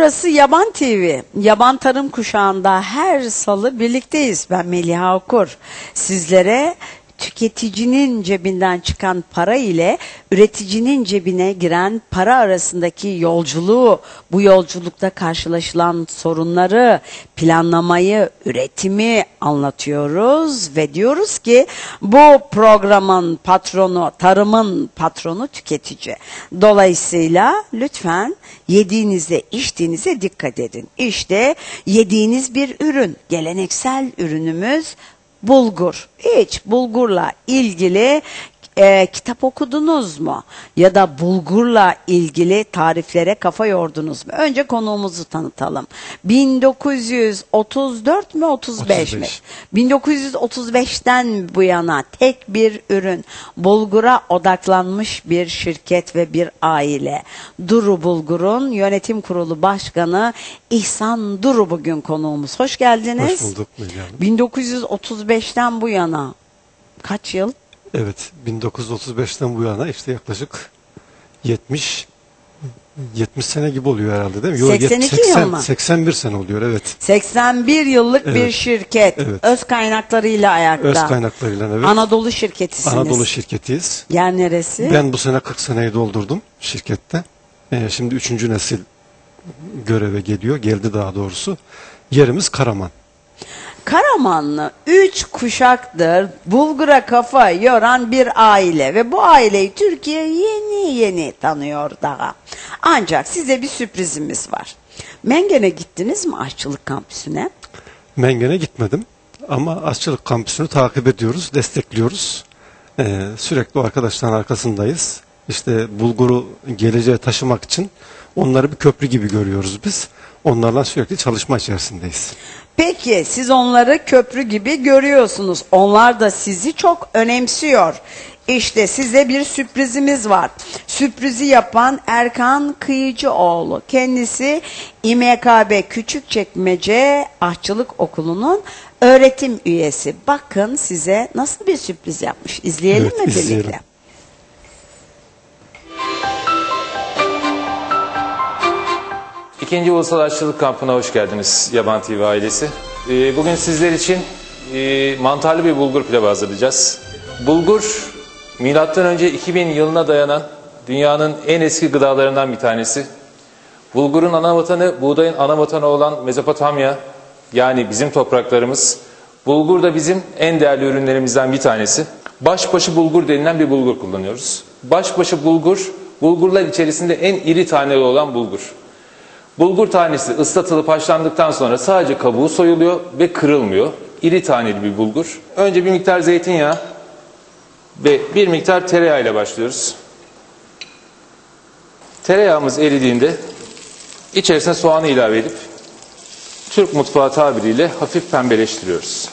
Burası Yaban TV. Yaban Tarım Kuşağı'nda her salı birlikteyiz. Ben Meliha Okur. Sizlere tüketicinin cebinden çıkan para ile üreticinin cebine giren para arasındaki yolculuğu, bu yolculukta karşılaşılan sorunları, planlamayı, üretimi anlatıyoruz ve diyoruz ki bu programın patronu, tarımın patronu tüketici. Dolayısıyla lütfen yediğinize, içtiğinize dikkat edin. İşte yediğiniz bir ürün, geleneksel ürünümüz bulgur. Hiç bulgurla ilgili kitap okudunuz mu? Ya da bulgurla ilgili tariflere kafa yordunuz mu? Önce konuğumuzu tanıtalım. 1934 mi 35 mi? 1935'ten bu yana tek bir ürün, bulgura odaklanmış bir şirket ve bir aile. Duru Bulgur'un yönetim kurulu başkanı İhsan Duru bugün konuğumuz. Hoş geldiniz. Hoş bulduk Meliha Hanım. 1935'ten bu yana kaç yıl? Evet, 1935'ten bu yana işte yaklaşık 70 sene gibi oluyor herhalde, değil mi? 82 yıl mı? 81 sene oluyor, evet. 81 yıllık bir Evet. şirket. Evet. Öz kaynaklarıyla ayakta. Öz kaynaklarıyla, evet. Anadolu şirketisiniz. Anadolu şirketiyiz. Yer neresi? Ben bu sene 40 seneyi doldurdum şirkette. Şimdi 3. nesil göreve geliyor. Geldi daha doğrusu. Yerimiz Karaman. Karamanlı 3 kuşaktır bulgura kafa yoran bir aile ve bu aileyi Türkiye yeni tanıyor daha. Ancak size bir sürprizimiz var. Mengen'e gittiniz mi aşçılık kampüsüne? Mengen'e gitmedim ama aşçılık kampüsünü takip ediyoruz, destekliyoruz. Sürekli o arkadaşların arkasındayız. İşte bulguru geleceğe taşımak için onları bir köprü gibi görüyoruz biz. Onlarla sürekli çalışma içerisindeyiz. Peki siz onları köprü gibi görüyorsunuz. Onlar da sizi çok önemsiyor. İşte size bir sürprizimiz var. Sürprizi yapan Erkan Kıyıcıoğlu. Kendisi İMKB Küçükçekmece Aşçılık Okulu'nun öğretim üyesi. Bakın size nasıl bir sürpriz yapmış. İzleyelim Evet, mi birlikte? izleyelim. İkinci Ulusal Aşçılık Kampı'na hoş geldiniz Yaban TV ailesi. Bugün sizler için mantarlı bir bulgur pilavı hazırlayacağız. Bulgur, M.Ö. 2000 yılına dayanan dünyanın en eski gıdalarından bir tanesi. Bulgurun ana vatanı, buğdayın ana vatanı olan Mezopotamya, yani bizim topraklarımız. Bulgur da bizim en değerli ürünlerimizden bir tanesi. Başbaşı bulgur denilen bir bulgur kullanıyoruz. Başbaşı bulgur, bulgurlar içerisinde en iri taneli olan bulgur. Bulgur tanesi ıslatılıp haşlandıktan sonra sadece kabuğu soyuluyor ve kırılmıyor. İri taneli bir bulgur. Önce bir miktar zeytinyağı ve bir miktar tereyağı ile başlıyoruz. Tereyağımız eridiğinde içerisine soğanı ilave edip Türk mutfağı tabiriyle hafif pembeleştiriyoruz.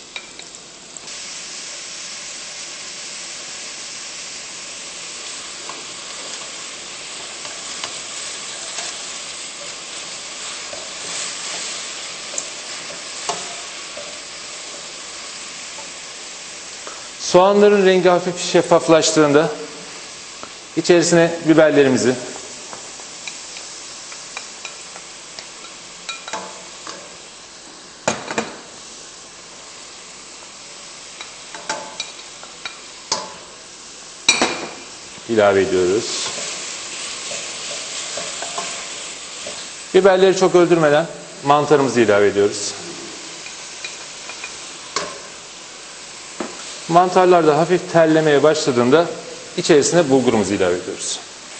Soğanların rengi hafif şeffaflaştığında içerisine biberlerimizi, ilave ediyoruz. Biberleri çok öldürmeden mantarımızı ilave ediyoruz. Mantarlar da hafif terlemeye başladığında içerisine bulgurumuzu ilave ediyoruz.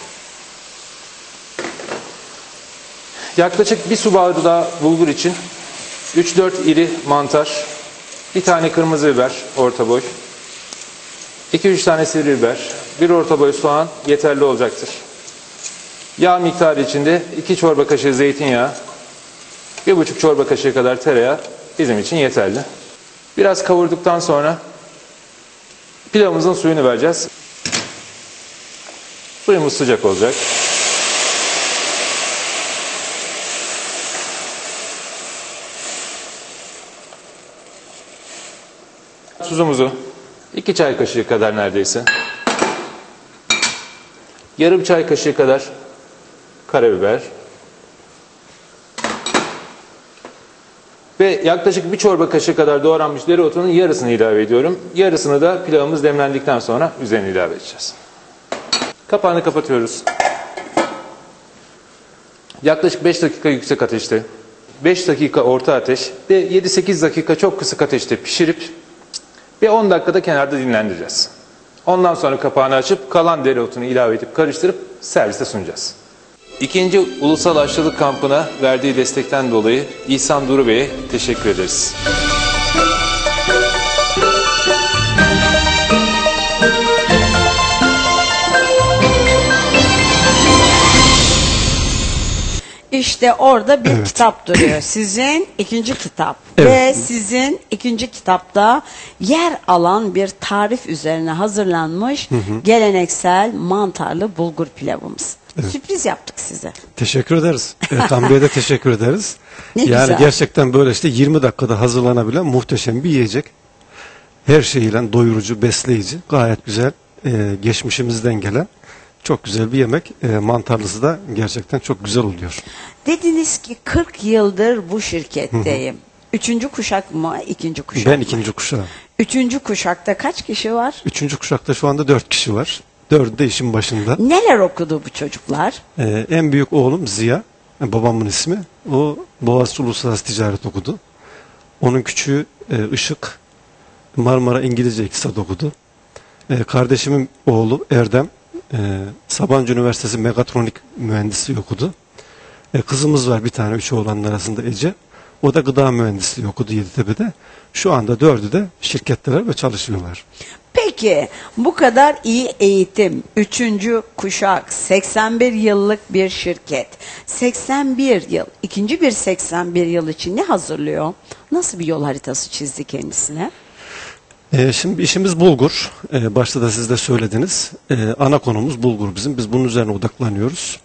Yaklaşık bir su bardağı bulgur için 3-4 iri mantar, bir tane kırmızı biber orta boy, 2-3 tane sivri biber, bir orta boy soğan yeterli olacaktır. Yağ miktarı içinde 2 çorba kaşığı zeytinyağı, 1,5 çorba kaşığı kadar tereyağı bizim için yeterli. Biraz kavurduktan sonra pilavımızın suyunu vereceğiz. Suyumuz sıcak olacak. Tuzumuzu 2 çay kaşığı kadar neredeyse. Yarım çay kaşığı kadar karabiber. Ve yaklaşık bir çorba kaşığı kadar doğranmış dereotunun yarısını ilave ediyorum. Yarısını da pilavımız demlendikten sonra üzerine ilave edeceğiz. Kapağını kapatıyoruz. Yaklaşık 5 dakika yüksek ateşte, 5 dakika orta ateş ve 7-8 dakika çok kısık ateşte pişirip ve 10 dakikada kenarda dinlendireceğiz. Ondan sonra kapağını açıp kalan dereotunu ilave edip karıştırıp serviste sunacağız. İkinci Ulusal Aşçılık Kampı'na verdiği destekten dolayı İhsan Duru Bey'e teşekkür ederiz. İşte orada bir Evet. kitap duruyor. Sizin ikinci kitap. Evet. Ve sizin ikinci kitapta yer alan bir tarif üzerine hazırlanmış geleneksel mantarlı bulgur pilavımız. Sürpriz yaptık size. Teşekkür ederiz. Ertan Bey'e de teşekkür ederiz. Ne yani güzel. gerçekten böyle işte 20 dakikada hazırlanabilen muhteşem bir yiyecek. Her şeyiyle doyurucu, besleyici, gayet güzel, geçmişimizden gelen çok güzel bir yemek. Mantarlısı da gerçekten çok güzel oluyor. Dediniz ki 40 yıldır bu şirketteyim. Üçüncü kuşak mı, ikinci kuşak Ben mı? ikinci kuşağım. Üçüncü kuşakta kaç kişi var? Üçüncü kuşakta şu anda 4 kişi var. 4'ü de işin başında. Neler okudu bu çocuklar? En büyük oğlum Ziya, babamın ismi. O Boğaziçi Uluslararası Ticaret okudu. Onun küçüğü Işık, Marmara İngilizce İktisat okudu. Kardeşimin oğlu Erdem, Sabancı Üniversitesi Mekatronik Mühendisliği okudu. Kızımız var bir tane, 3 oğlanın arasında Ece. O da gıda mühendisliği okudu Yeditepe'de. Şu anda 4'ü de şirketteler ve çalışıyorlar. Peki bu kadar iyi eğitim, üçüncü kuşak, 81 yıllık bir şirket, 81 yıl, ikinci bir 81 yıl için ne hazırlıyor? Nasıl bir yol haritası çizdi kendisine? Şimdi işimiz bulgur. Başta da siz de söylediniz. Ana konumuz bulgur bizim. Biz bunun üzerine odaklanıyoruz.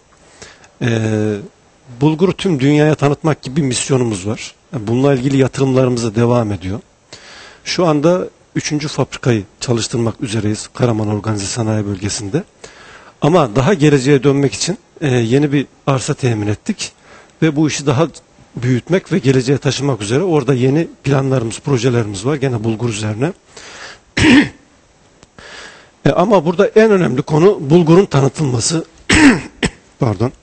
Bulguru tüm dünyaya tanıtmak gibi bir misyonumuz var. Bununla ilgili yatırımlarımız da devam ediyor. Şu anda 3. fabrikayı çalıştırmak üzereyiz Karaman Organize Sanayi Bölgesi'nde. Ama daha geleceğe dönmek için yeni bir arsa temin ettik. Ve bu işi daha büyütmek ve geleceğe taşımak üzere orada yeni planlarımız, projelerimiz var. Gene bulgur üzerine. Ama burada en önemli konu bulgurun tanıtılması. Pardon.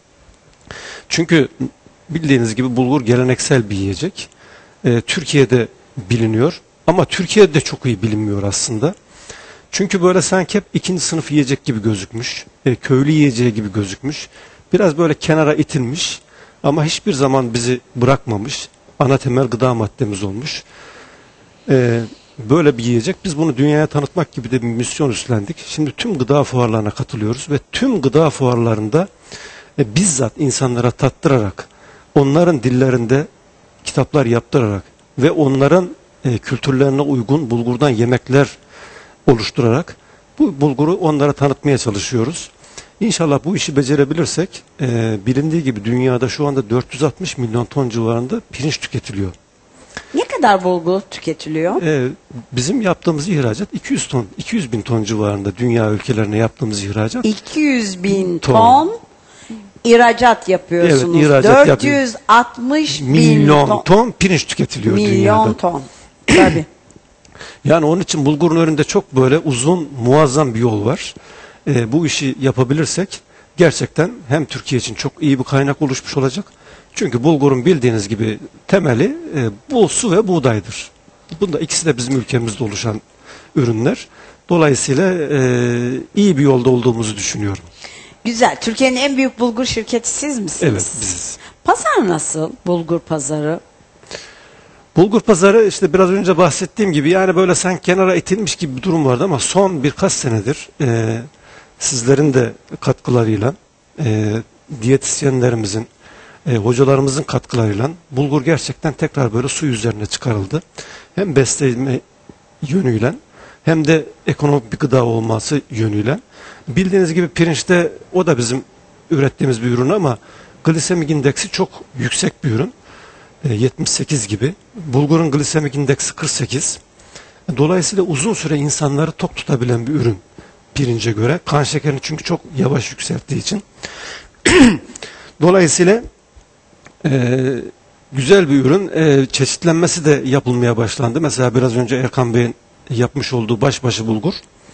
Çünkü bildiğiniz gibi bulgur geleneksel bir yiyecek. Türkiye'de biliniyor. Ama Türkiye'de de çok iyi bilinmiyor aslında. Çünkü böyle sanki hep ikinci sınıf yiyecek gibi gözükmüş. Köylü yiyeceği gibi gözükmüş. Biraz böyle kenara itilmiş. Ama hiçbir zaman bizi bırakmamış. Ana temel gıda maddemiz olmuş. Böyle bir yiyecek. Biz bunu dünyaya tanıtmak gibi de bir misyon üstlendik. Şimdi tüm gıda fuarlarına katılıyoruz ve tüm gıda fuarlarında bizzat insanlara tattırarak, onların dillerinde kitaplar yaptırarak ve onların kültürlerine uygun bulgurdan yemekler oluşturarak bu bulguru onlara tanıtmaya çalışıyoruz. İnşallah bu işi becerebilirsek bilindiği gibi dünyada şu anda 460 milyon ton civarında pirinç tüketiliyor. Ne kadar bulgur tüketiliyor? Bizim yaptığımız ihracat 200 bin ton civarında dünya ülkelerine yaptığımız ihracat. 200 bin ton ihracat yapıyorsunuz. Evet, ihracat 460 bin milyon ton pirinç tüketiliyor dünyada. Milyon ton. Tabii. Yani onun için bulgurun önünde çok böyle uzun, muazzam bir yol var. Bu işi yapabilirsek gerçekten hem Türkiye için çok iyi bir kaynak oluşmuş olacak. Çünkü bulgurun bildiğiniz gibi temeli bol su ve buğdaydır. Bunda ikisi de bizim ülkemizde oluşan ürünler. Dolayısıyla iyi bir yolda olduğumuzu düşünüyorum. Güzel. Türkiye'nin en büyük bulgur şirketi siz misiniz? Evet, biziz. Pazar nasıl? Bulgur pazarı. Bulgur pazarı işte biraz önce bahsettiğim gibi yani böyle sanki kenara itilmiş gibi bir durum vardı ama son birkaç senedir sizlerin de katkılarıyla, diyetisyenlerimizin, hocalarımızın katkılarıyla bulgur gerçekten tekrar böyle su üzerine çıkarıldı. Hem besleme yönüyle hem de ekonomik bir gıda olması yönüyle. Bildiğiniz gibi pirinçte o da bizim ürettiğimiz bir ürün ama glisemik indeksi çok yüksek bir ürün. 78 gibi. Bulgurun glisemik indeksi 48. Dolayısıyla uzun süre insanları tok tutabilen bir ürün pirince göre. Kan şekerini çünkü çok yavaş yükselttiği için. Dolayısıyla güzel bir ürün. Çeşitlenmesi de yapılmaya başlandı. Mesela biraz önce Erkan Bey'in yapmış olduğu başbaşı bulgur.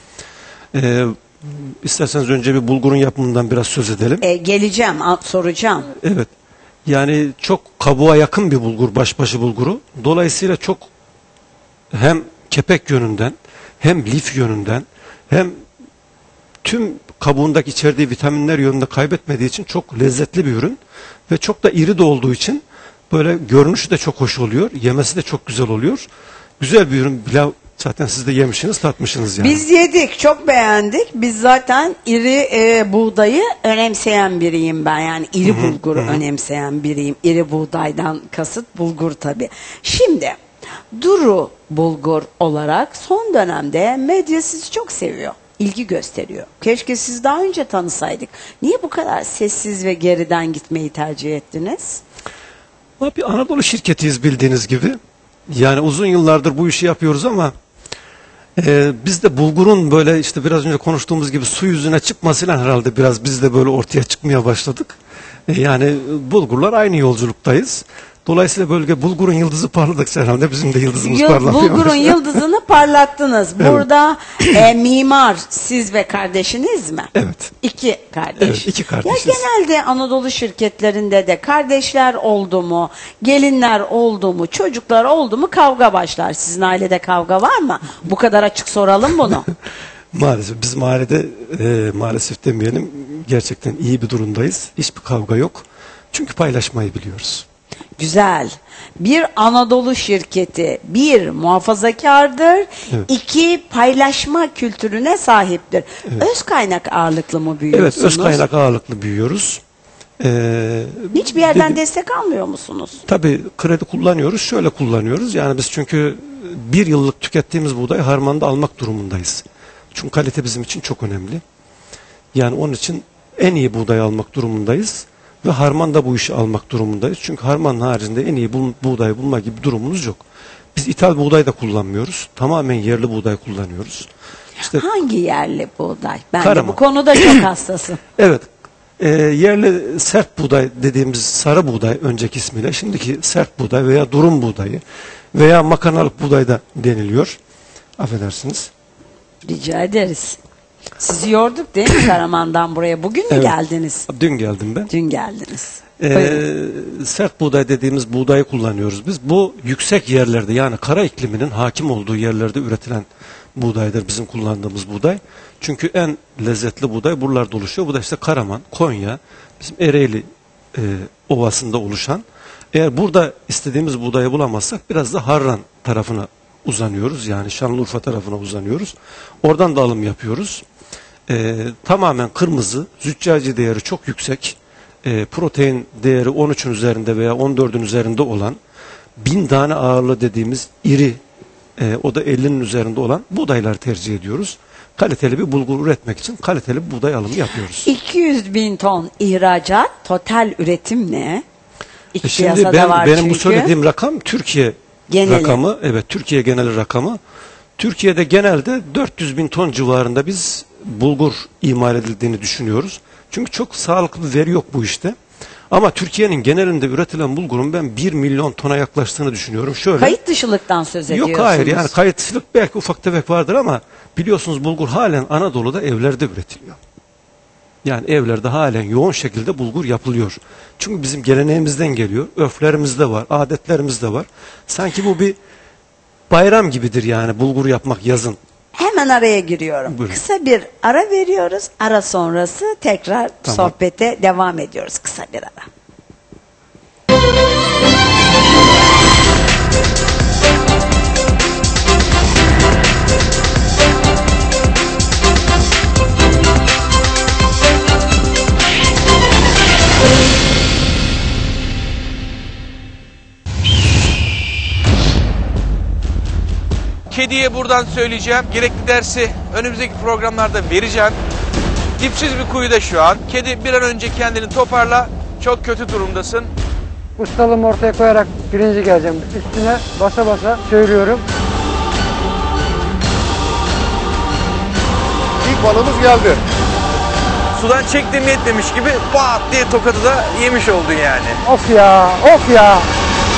İsterseniz önce bir bulgurun yapımından biraz söz edelim. Geleceğim, soracağım. Evet. Yani çok kabuğa yakın bir bulgur, başbaşı bulguru. Dolayısıyla çok hem kepek yönünden, hem lif yönünden, hem tüm kabuğundaki içerdiği vitaminler yönünde kaybetmediği için çok lezzetli bir ürün. Ve çok da iri de olduğu için böyle görünüşü de çok hoş oluyor. Yemesi de çok güzel oluyor. Güzel bir ürün. Zaten siz de yemişsiniz, tatmışsınız yani. Biz yedik, çok beğendik. Biz zaten iri buğdayı önemseyen biriyim ben. Yani iri bulguru önemseyen biriyim. İri buğdaydan kasıt bulgur tabii. Şimdi duru bulgur olarak son dönemde medya sizi çok seviyor. İlgi gösteriyor. Keşke siz daha önce tanısaydık. Niye bu kadar sessiz ve geriden gitmeyi tercih ettiniz? Bir Anadolu şirketiyiz bildiğiniz gibi. Yani uzun yıllardır bu işi yapıyoruz ama biz de bulgurun böyle işte biraz önce konuştuğumuz gibi su yüzüne çıkmasıyla herhalde biraz biz de böyle ortaya çıkmaya başladık. Yani bulgurlar aynı yolculuktayız. Dolayısıyla bölge bulgurun yıldızı parladıkça herhalde bizim de yıldızımız parlamaya Bulgurun başladı. yıldızını parlattınız. Burada mimar siz ve kardeşiniz mi? Evet. İki kardeş. Evet, iki kardeşiz. Ya genelde Anadolu şirketlerinde de kardeşler oldu mu, gelinler oldu mu, çocuklar oldu mu kavga başlar. Sizin ailede kavga var mı? Bu kadar açık soralım bunu. Maalesef bizim ailede maalesef demeyelim gerçekten iyi bir durumdayız. Hiçbir kavga yok. Çünkü paylaşmayı biliyoruz. Güzel. Bir Anadolu şirketi, bir muhafazakardır, iki paylaşma kültürüne sahiptir. Evet. Öz kaynak ağırlıklı mı büyüyorsunuz? Evet, öz kaynak ağırlıklı büyüyoruz. Hiçbir yerden destek almıyor musunuz? Tabii kredi kullanıyoruz. Şöyle kullanıyoruz. Yani biz çünkü bir yıllık tükettiğimiz buğdayı harmanda almak durumundayız. Çünkü kalite bizim için çok önemli. Yani onun için en iyi buğdayı almak durumundayız. Ve harmanda bu işi almak durumundayız. Çünkü harmanın haricinde en iyi buğdayı bulma gibi durumumuz yok. Biz ithal buğday da kullanmıyoruz. Tamamen yerli buğday kullanıyoruz. İşte hangi yerli buğday? Ben de Karaman. bu konuda çok hassasım. Evet. Yerli sert buğday dediğimiz sarı buğday önceki ismiyle şimdiki sert buğday veya durum buğdayı veya makarnalık buğday da deniliyor. Affedersiniz. Rica ederiz. Sizi yorduk değil mi Karaman'dan buraya? Bugün mü geldiniz? Dün geldim ben. Dün geldiniz. Sert buğday dediğimiz buğdayı kullanıyoruz biz. Bu yüksek yerlerde yani kara ikliminin hakim olduğu yerlerde üretilen buğdaydır bizim kullandığımız buğday. Çünkü en lezzetli buğday buralarda oluşuyor. Bu da işte Karaman, Konya, bizim Ereğli Ovası'nda oluşan. Eğer burada istediğimiz buğdayı bulamazsak biraz da Harran tarafına uzanıyoruz. Yani Şanlıurfa tarafına uzanıyoruz. Oradan da alım yapıyoruz. Tamamen kırmızı, züccaci değeri çok yüksek. Protein değeri 13'ün üzerinde veya 14'ün üzerinde olan 1000 tane ağırlığı dediğimiz iri o da 50'nin üzerinde olan buğdaylar tercih ediyoruz. Kaliteli bir bulgur üretmek için kaliteli bir buğday alımı yapıyoruz. 200.000 ton ihracat, total üretim ne? Şimdi benim bu söylediğim rakam Türkiye geneli rakamı. Evet, Türkiye genel rakamı. Türkiye'de genelde 400.000 ton civarında biz bulgur imal edildiğini düşünüyoruz. Çünkü çok sağlıklı bir veri yok bu işte. Ama Türkiye'nin genelinde üretilen bulgurun ben 1 milyon tona yaklaştığını düşünüyorum. Şöyle. Kayıt dışılıktan söz ediyorsunuz. Yok hayır yani kayıt dışılık belki ufak tefek vardır ama biliyorsunuz bulgur halen Anadolu'da evlerde üretiliyor. Yani evlerde halen yoğun şekilde bulgur yapılıyor. Çünkü bizim geleneğimizden geliyor. Örflerimizde var, adetlerimizde var. Sanki bu bir bayram gibidir yani bulgur yapmak yazın. Hemen araya giriyorum. Buyurun. Kısa bir ara veriyoruz. Ara sonrası tekrar sohbete devam ediyoruz. Kısa bir ara. Kediye buradan söyleyeceğim. Gerekli dersi önümüzdeki programlarda vereceğim. Dipsiz bir kuyuda şu an. Kedi bir an önce kendini toparla. Çok kötü durumdasın. Ustalığımı ortaya koyarak birinci geleceğim. Üstüne basa basa söylüyorum. İlk balığımız geldi. Sudan çektiğim yetmemiş gibi pat diye tokadı da yemiş oldun yani. Of ya, of ya.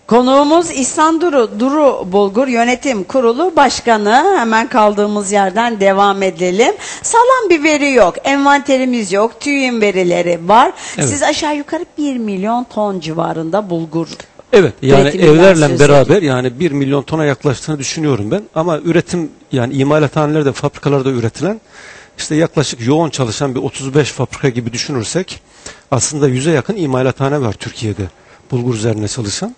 Konuğumuz İhsan Duru Bulgur Yönetim Kurulu Başkanı. Hemen kaldığımız yerden devam edelim. Sağlam bir veri yok. Envanterimiz yok. TÜİ'nin verileri var. Evet. Siz aşağı yukarı 1 milyon ton civarında bulgur. Evet, yani Üretiminden evlerle söz beraber ediyorum. yani 1 milyon tona yaklaştığını düşünüyorum ben. Ama üretim, yani imalathanelerde, fabrikalarda üretilen, işte yaklaşık yoğun çalışan bir 35 fabrika gibi düşünürsek aslında 100'e yakın imalathane var Türkiye'de bulgur üzerine çalışan.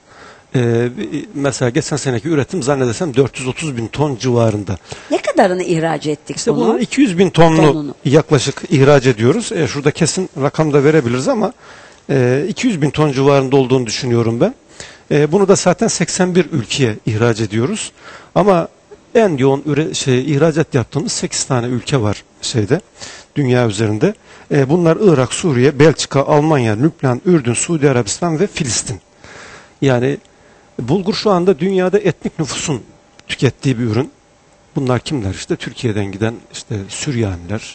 Mesela geçen seneki üretim zannedersem 430 bin ton civarında. Ne kadarını ihraç ettik İşte bunu? bunun 200 bin tonunu Tonunu. yaklaşık ihraç ediyoruz. Şurada kesin rakam da verebiliriz ama 200 bin ton civarında olduğunu düşünüyorum ben. Bunu da zaten 81 ülkeye ihraç ediyoruz. Ama en yoğun ihracat yaptığımız 8 tane ülke var dünya üzerinde. Bunlar Irak, Suriye, Belçika, Almanya, Lübnan, Ürdün, Suudi Arabistan ve Filistin. Yani bulgur şu anda dünyada etnik nüfusun tükettiği bir ürün. Bunlar kimler? İşte Türkiye'den giden işte Süryaniler,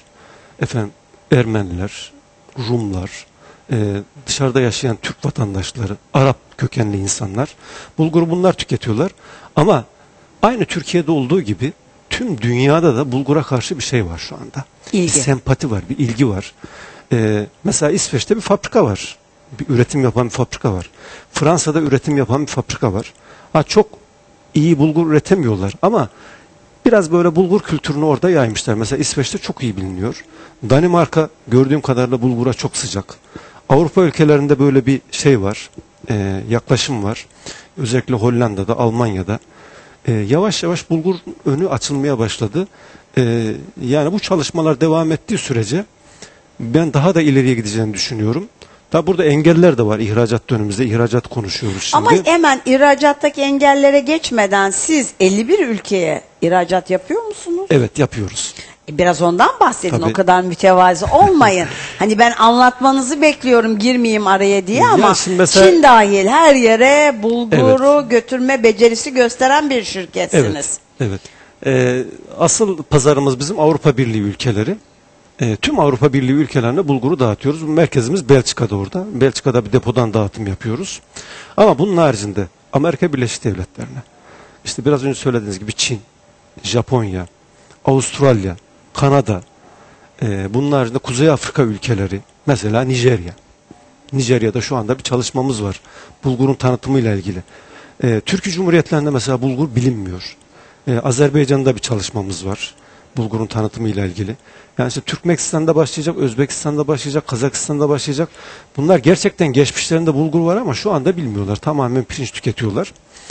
Ermeniler, Rumlar, dışarıda yaşayan Türk vatandaşları, Arap kökenli insanlar. Bulguru bunlar tüketiyorlar. Ama aynı Türkiye'de olduğu gibi tüm dünyada da bulgura karşı bir şey var şu anda. İlgi. Bir sempati var, bir ilgi var. Mesela İsveç'te bir fabrika var. Bir üretim yapan bir fabrika var. Fransa'da üretim yapan bir fabrika var. Çok iyi bulgur üretemiyorlar ama biraz böyle bulgur kültürünü orada yaymışlar. Mesela İsveç'te çok iyi biliniyor. Danimarka gördüğüm kadarıyla bulgura çok sıcak. Avrupa ülkelerinde böyle bir şey var. Yaklaşım var. Özellikle Hollanda'da, Almanya'da. Yavaş yavaş bulgur önü açılmaya başladı. Yani bu çalışmalar devam ettiği sürece ben daha da ileriye gideceğini düşünüyorum. Tabi burada engeller de var ihracat dönemimizde. İhracat konuşuyoruz şimdi. Ama hemen ihracattaki engellere geçmeden siz 51 ülkeye ihracat yapıyor musunuz? Evet, yapıyoruz. Biraz ondan bahsedin. Tabii. O kadar mütevazı olmayın. Hani ben anlatmanızı bekliyorum, girmeyeyim araya diye ama şimdi mesela- Çin dahil her yere bulguru götürme becerisi gösteren bir şirketsiniz. Evet. Asıl pazarımız bizim Avrupa Birliği ülkeleri. Tüm Avrupa Birliği ülkelerine bulguru dağıtıyoruz. Merkezimiz Belçika'da orada. Belçika'da bir depodan dağıtım yapıyoruz. Ama bunun haricinde Amerika Birleşik Devletleri'ne, işte biraz önce söylediğiniz gibi Çin, Japonya, Avustralya, Kanada, bunun haricinde Kuzey Afrika ülkeleri, mesela Nijerya. Nijerya'da şu anda bir çalışmamız var. Bulgurun tanıtımıyla ilgili. Türkiye Cumhuriyetlerinde mesela bulgur bilinmiyor. Azerbaycan'da bir çalışmamız var. Bulgurun tanıtımıyla ilgili. Yani işte Türkmenistan'da başlayacak, Özbekistan'da başlayacak, Kazakistan'da başlayacak. Bunlar gerçekten geçmişlerinde bulgur var ama şu anda bilmiyorlar. Tamamen pirinç tüketiyorlar.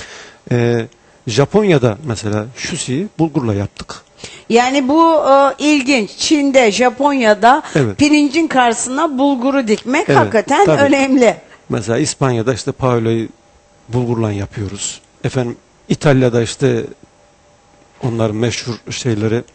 Japonya'da mesela şusiyi bulgurla yaptık. Yani bu ilginç. Çin'de, Japonya'da Evet. pirincin karşısına bulguru dikmek Evet, hakikaten tabii. önemli. Mesela İspanya'da işte paello'yu bulgurla yapıyoruz. İtalya'da işte onların meşhur şeyleri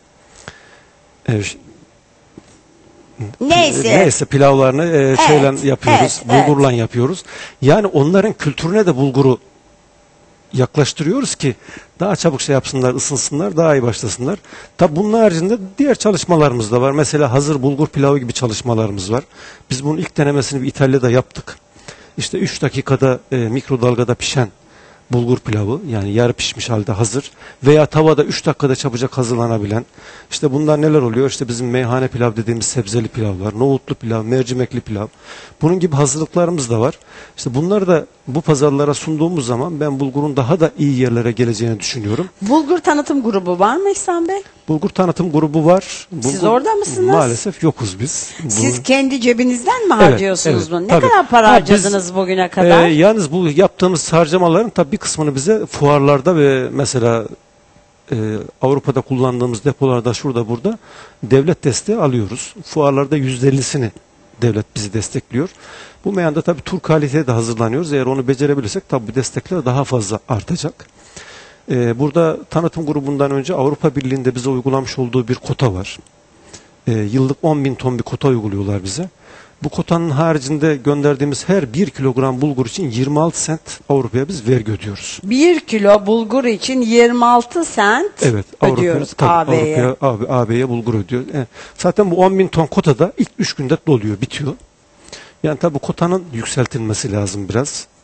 Neyse. pilavlarını şeyle yapıyoruz. evet. Bulgurla yapıyoruz. Yani onların kültürüne de bulguru yaklaştırıyoruz ki daha çabuk şey yapsınlar, ısınsınlar, daha iyi başlasınlar. Tabi bunun haricinde diğer çalışmalarımız da var. Mesela hazır bulgur pilavı gibi çalışmalarımız var. Biz bunun ilk denemesini bir İtalya'da yaptık. İşte 3 dakikada mikrodalgada pişen bulgur pilavı, yani yarı pişmiş halde hazır veya tavada 3 dakikada çabucak hazırlanabilen. İşte bunlar neler oluyor? İşte bizim meyhane pilav dediğimiz sebzeli pilavlar, nohutlu pilav, mercimekli pilav. Bunun gibi hazırlıklarımız da var. İşte bunları da bu pazarlara sunduğumuz zaman ben bulgurun daha da iyi yerlere geleceğini düşünüyorum. Bulgur tanıtım grubu var mı İhsan Bey? Bulgur tanıtım grubu var. Siz orada mısınız? Maalesef yokuz biz. Siz kendi cebinizden mi Evet, harcıyorsunuz evet, bunu? Ne tabii. kadar para Ha, harcadınız bugüne kadar? Yalnız bu yaptığımız harcamaların tabii bir kısmını bize fuarlarda ve mesela Avrupa'da kullandığımız depolarda şurada burada devlet desteği alıyoruz. Fuarlarda %50'sini devlet bizi destekliyor. Bu meyanda tabii tur kaliteye de hazırlanıyoruz. Eğer onu becerebilirsek tabii bu destekler daha fazla artacak. Burada tanıtım grubundan önce Avrupa Birliği'nde bize uygulamış olduğu bir kota var. Yıllık 10.000 ton bir kota uyguluyorlar bize. Bu kotanın haricinde gönderdiğimiz her 1 kilogram bulgur için 26 sent Avrupa'ya biz vergi ödüyoruz. 1 kilo bulgur için 26 sent Evet, ödüyoruz AB'ye. AB'ye bulgur ödüyor. Zaten bu 10.000 ton kotada ilk 3 günde doluyor, bitiyor. Yani tabii bu kotanın yükseltilmesi lazım biraz.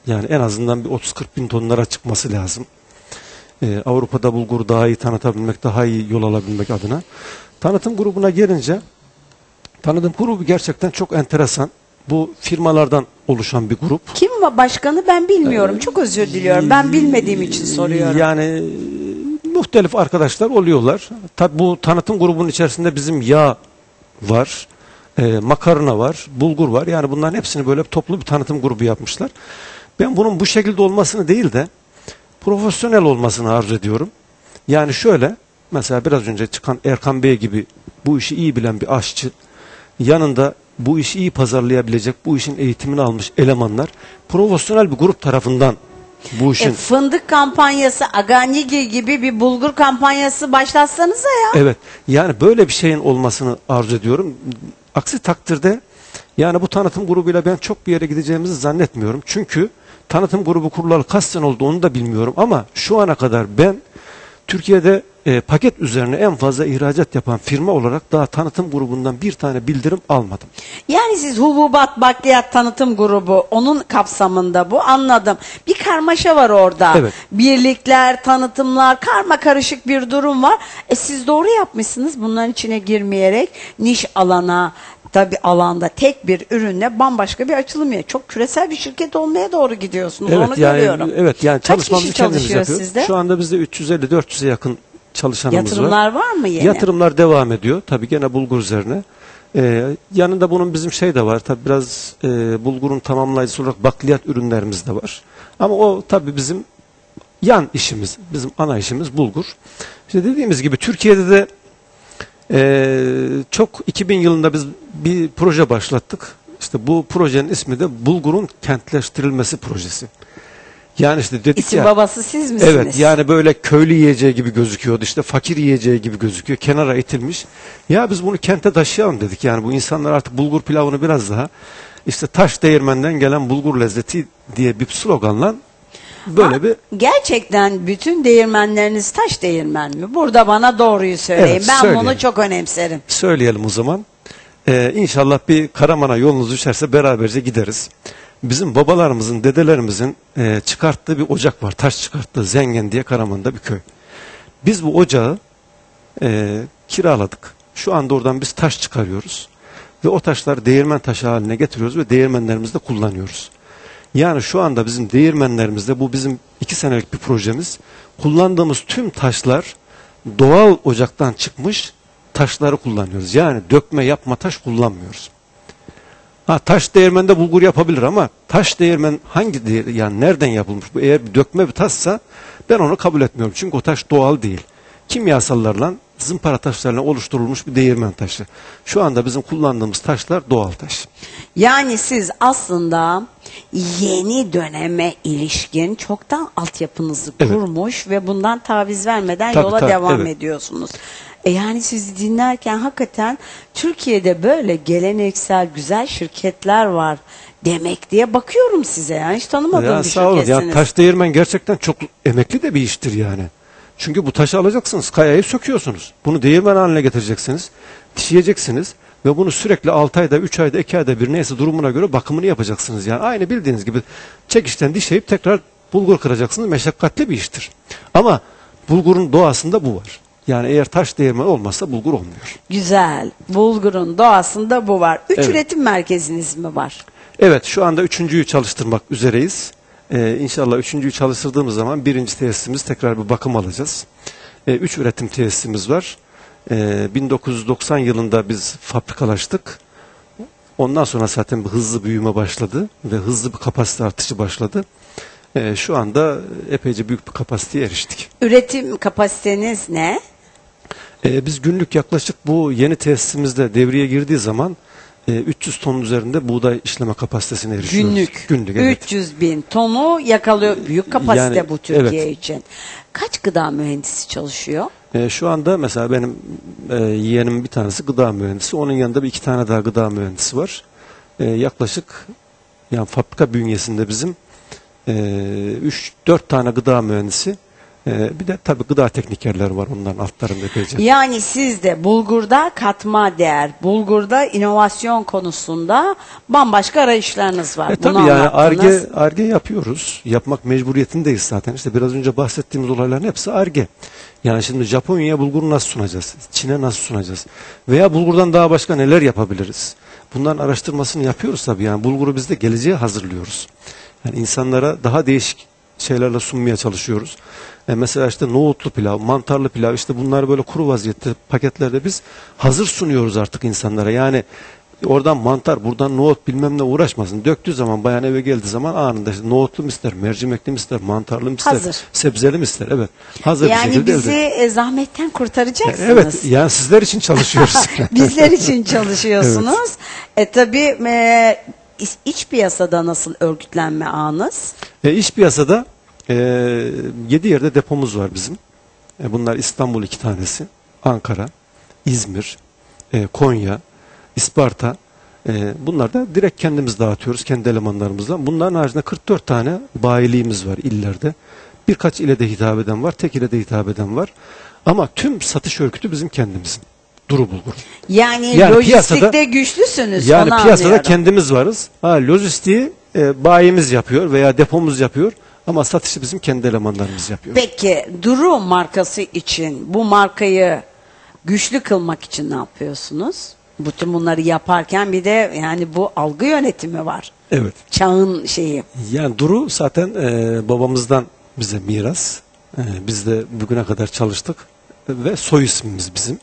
Yani en azından bir 30-40 bin tonlara çıkması lazım. Avrupa'da bulgur daha iyi tanıtabilmek, daha iyi yol alabilmek adına. Tanıtım grubuna gelince, tanıtım grubu gerçekten çok enteresan. Bu firmalardan oluşan bir grup. Kim var başkanı ben bilmiyorum. Çok özür diliyorum. Ben bilmediğim için soruyorum. Yani muhtelif arkadaşlar oluyorlar. Tabi bu tanıtım grubunun içerisinde bizim yağ var, makarna var, bulgur var. Yani bunların hepsini böyle toplu bir tanıtım grubu yapmışlar. Ben bunun bu şekilde olmasını değil de profesyonel olmasını arzu ediyorum. Yani şöyle, mesela biraz önce çıkan Erkan Bey gibi bu işi iyi bilen bir aşçı, yanında bu işi iyi pazarlayabilecek, bu işin eğitimini almış elemanlar, profesyonel bir grup tarafından bu işin... Fındık kampanyası, Aganyigi gibi bir bulgur kampanyası başlatsanıza ya. Evet, yani böyle bir şeyin olmasını arzu ediyorum. Aksi takdirde yani bu tanıtım grubuyla ben çok bir yere gideceğimizi zannetmiyorum. Çünkü tanıtım grubu kurulalı kaç sene oldu onu da bilmiyorum ama şu ana kadar ben Türkiye'de paket üzerine en fazla ihracat yapan firma olarak daha tanıtım grubundan bir tane bildirim almadım. Yani siz hububat, bakliyat tanıtım grubu onun kapsamında bu, anladım. Bir karmaşa var orada. Evet. Birlikler, tanıtımlar, karma karışık bir durum var. Siz doğru yapmışsınız bunların içine girmeyerek niş alana, tabi alanda tek bir ürünle bambaşka bir açılım ya. Çok küresel bir şirket olmaya doğru gidiyorsunuz. Evet, onu yani, görüyorum. evet, yani Kaç çalışmamızı kişi kendimiz çalışıyor yapıyoruz. sizde? Şu anda bizde 350-400'e yakın çalışanımız Yatırımlar var mı yeni? Yatırımlar devam ediyor. Tabii gene bulgur üzerine. Yanında bunun bizim şey de var. Tabii biraz bulgurun tamamlayıcısı olarak bakliyat ürünlerimiz de var. Ama o tabii bizim yan işimiz, bizim ana işimiz bulgur. İşte dediğimiz gibi Türkiye'de de çok 2000 yılında biz bir proje başlattık. İşte bu projenin ismi de bulgurun kentleştirilmesi projesi. Yani işte dedik İsim ya, babası siz misiniz? evet, yani böyle köylü yiyeceği gibi gözüküyordu, işte fakir yiyeceği gibi gözüküyor, kenara itilmiş. Ya biz bunu kente taşıyalım dedik. Yani bu insanlar artık bulgur pilavını biraz daha işte taş değirmenden gelen bulgur lezzeti diye bir sloganla böyle bir... Gerçekten bütün değirmenleriniz taş değirmen mi? Burada bana doğruyu söyleyin. Evet, ben söyleyelim. bunu çok önemserim. Söyleyelim o zaman. İnşallah bir Karaman'a yolunuz düşerse beraberce gideriz. Bizim babalarımızın, dedelerimizin çıkarttığı bir ocak var. Taş çıkarttığı Zengen diye Karaman'da bir köy. Biz bu ocağı kiraladık. Şu anda oradan biz taş çıkarıyoruz. Ve o taşları değirmen taşı haline getiriyoruz ve değirmenlerimizde kullanıyoruz. Yani şu anda bizim değirmenlerimizde, bu bizim 2 senelik bir projemiz. Kullandığımız tüm taşlar doğal ocaktan çıkmış taşları kullanıyoruz. Yani dökme yapma taş kullanmıyoruz. Taş değirmende bulgur yapabilir ama taş değirmen hangi değirmen, yani nereden yapılmış? Bu eğer bir dökme bir taşsa ben onu kabul etmiyorum. Çünkü o taş doğal değil. Kimyasallarla, zımpara taşlarla oluşturulmuş bir değirmen taşı. Şu anda bizim kullandığımız taşlar doğal taş. Yani siz aslında yeni döneme ilişkin çoktan altyapınızı kurmuş ve bundan taviz vermeden Tabii, yola tabii, devam evet. ediyorsunuz. Yani sizi dinlerken hakikaten Türkiye'de böyle geleneksel güzel şirketler var demek diye bakıyorum size. Yani hiç tanımadığım Ya bir sağ olun. şirketsiniz. Ya taş değirmen gerçekten çok emekli de bir iştir yani. Çünkü bu taşı alacaksınız, kayayı söküyorsunuz. Bunu değirmen haline getireceksiniz, dişleyeceksiniz ve bunu sürekli 6 ayda, 3 ayda, 2 ayda bir neyse durumuna göre bakımını yapacaksınız. Yani aynı bildiğiniz gibi çekişten dişleyip tekrar bulgur kıracaksınız. Meşakkatli bir iştir. Ama bulgurun doğasında bu var. Yani eğer taş değirmen olmazsa bulgur olmuyor. Güzel. Bulgurun doğasında bu var. 3 Evet. üretim merkeziniz mi var? Evet, şu anda 3.'yü çalıştırmak üzereyiz. İnşallah 3.'yü çalıştırdığımız zaman 1. tesisimiz tekrar bir bakım alacağız. 3 üretim tesisimiz var. 1990 yılında biz fabrikalaştık. Ondan sonra zaten bir hızlı büyüme başladı ve hızlı bir kapasite artışı başladı. Şu anda epeyce büyük bir kapasiteye eriştik. Üretim kapasiteniz ne? Biz günlük yaklaşık bu yeni tesisimizde devreye girdiği zaman 300 tonun üzerinde buğday işleme kapasitesine erişiyoruz. Günlük. Evet. 300 bin tonu yakalıyor. Büyük kapasite Yani, bu Türkiye evet. için. Kaç gıda mühendisi çalışıyor? Şu anda mesela benim yeğenim bir tanesi gıda mühendisi. Onun yanında bir 2 tane daha gıda mühendisi var. Yaklaşık yani fabrika bünyesinde bizim 3-4 tane gıda mühendisi Bir de tabii gıda teknikerleri var onların altlarında epeyce. Yani siz de bulgurda katma değer, bulgurda inovasyon konusunda bambaşka arayışlarınız var. Bunu Tabii yani anlattınız. Ar-Ge yapıyoruz. Yapmak mecburiyetindeyiz zaten. İşte biraz önce bahsettiğimiz olayların hepsi Ar-Ge. Yani şimdi Japonya'ya bulguru nasıl sunacağız? Çin'e nasıl sunacağız? Veya bulgurdan daha başka neler yapabiliriz? Bunların araştırmasını yapıyoruz tabii. Yani bulguru biz de geleceğe hazırlıyoruz. Yani insanlara daha değişik şeylerle sunmaya çalışıyoruz. Mesela işte nohutlu pilav, mantarlı pilav, işte bunları böyle kuru vaziyette paketlerde biz hazır sunuyoruz artık insanlara. Yani oradan mantar, buradan nohut bilmem ne uğraşmasın. Döktüğü zaman, bayan eve geldiği zaman anında işte nohutlu mu ister, mercimekli mi ister, mantarlı mı ister, Hazır. sebzeli mi ister? Evet. Hazır bir Yani şekilde bizi elde. zahmetten kurtaracaksınız. Evet. Yani sizler için çalışıyoruz. Bizler için çalışıyorsunuz. Tabii iç piyasada nasıl örgütlenme ağınız? İç piyasada 7 yerde depomuz var bizim. Bunlar İstanbul 2 tanesi, Ankara, İzmir, Konya, İsparta. Bunlar da direkt kendimiz dağıtıyoruz kendi elemanlarımızla. Bunların haricinde 44 tane bayiliğimiz var illerde. Birkaç ile de hitap eden var, tek ile de hitap eden var. Ama tüm satış örgütü bizim kendimizin. Duru bulgur. Yani piyasada, lojistikte güçlüsünüz. yani onu piyasada anlıyorum. kendimiz varız. Lojistiği bayimiz yapıyor veya depomuz yapıyor. Ama satışı bizim kendi elemanlarımız yapıyor. Peki Duru markası için bu markayı güçlü kılmak için ne yapıyorsunuz? Bütün bunları yaparken bir de yani bu algı yönetimi var. Evet. Çağın şeyi. Yani Duru zaten babamızdan bize miras. Biz de bugüne kadar çalıştık ve soy ismimiz bizim.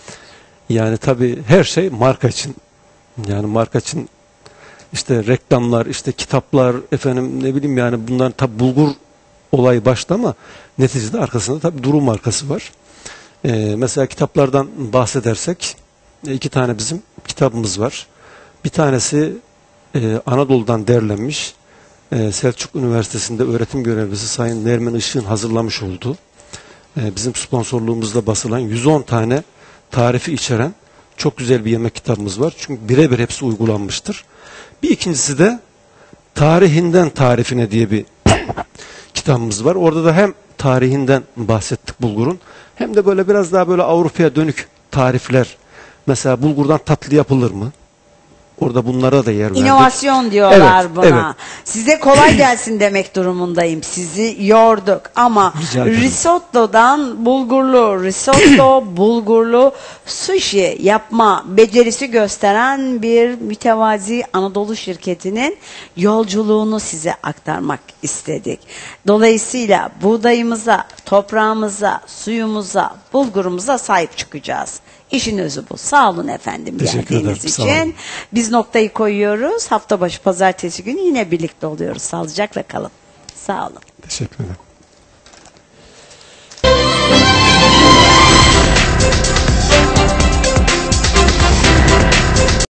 Yani tabii her şey marka için. Yani marka için işte reklamlar, işte kitaplar, efendim ne bileyim, yani bunların tabii bulgur olayı başta ama neticede arkasında tabii Duru markası var. Mesela kitaplardan bahsedersek 2 tane bizim kitabımız var. Bir tanesi Anadolu'dan derlenmiş. Selçuk Üniversitesi'nde öğretim görevlisi Sayın Nermin Işık'ın hazırlamış olduğu bizim sponsorluğumuzda basılan 110 tane tarifi içeren çok güzel bir yemek kitabımız var. Çünkü birebir hepsi uygulanmıştır. Bir ikincisi de Tarihinden Tarifine diye bir kitabımız var. Orada da hem tarihinden bahsettik bulgurun, hem de böyle biraz daha böyle Avrupa'ya dönük tarifler. Mesela bulgurdan tatlı yapılır mı? Orada bunlara da yer verdik. İnovasyon diyorlar Evet, buna. evet. Size kolay gelsin demek durumundayım. Sizi yorduk ama Rica ederim. risottodan bulgurlu, risotto bulgurlu sushi yapma becerisi gösteren bir mütevazi Anadolu şirketinin yolculuğunu size aktarmak istedik. Dolayısıyla buğdayımıza, toprağımıza, suyumuza, bulgurumuza sahip çıkacağız. İşin özü bu. Sağ olun efendim Teşekkür geldiğiniz ederim, sağ olun. için. Biz noktayı koyuyoruz. Hafta başı pazartesi günü yine birlikte oluyoruz. Sağlıcakla kalın. Sağ olun. Teşekkür ederim.